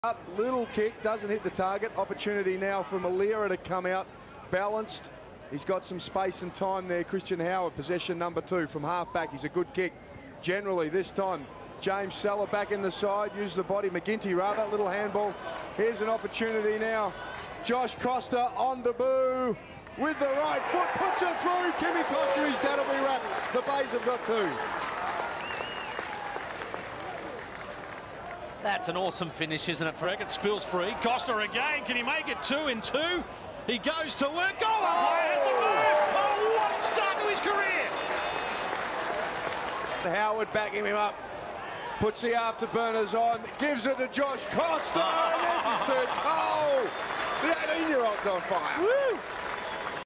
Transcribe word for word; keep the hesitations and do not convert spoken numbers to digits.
Up, little kick, doesn't hit the target. Opportunity now for Malira to come out balanced. He's got some space and time there. Christian Howard, possession number two from half back. He's a good kick. Generally, this time, James Seller back in the side, uses the body. McGinty rather, little handball. Here's an opportunity now. Josh Koster on the boo with the right foot, puts it through. Kimmy Koster, his dad will be wrapped. The Bays have got two. That's an awesome finish, isn't it? Freckett spills free. Koster again. Can he make it two in two? He goes to work. Goal! Oh, has the move! Oh, what a start to his career! Howard backing him up. Puts the afterburners on. Gives it to Josh Koster. And there's his third goal. The eighteen-year-old's on fire. Woo!